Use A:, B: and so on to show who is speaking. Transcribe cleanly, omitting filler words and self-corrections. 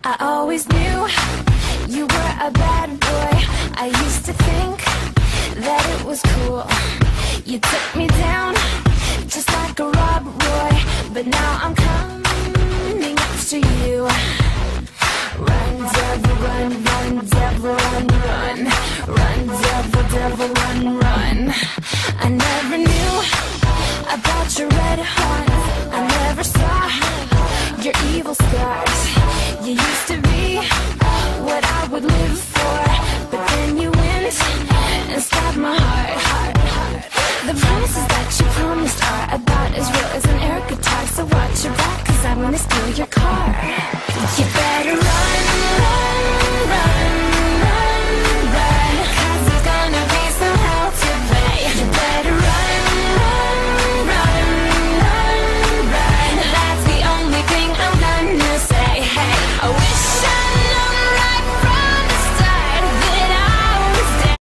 A: I always knew you were a bad boy. I used to think that it was cool. You took me down just like a Rob Roy, but now I'm coming after you. Run, devil, run, run, devil, run, run. Run, devil, devil, run, run. I never knew about your red heart. I never saw your evil scars. You used to be what I would live for, but then you went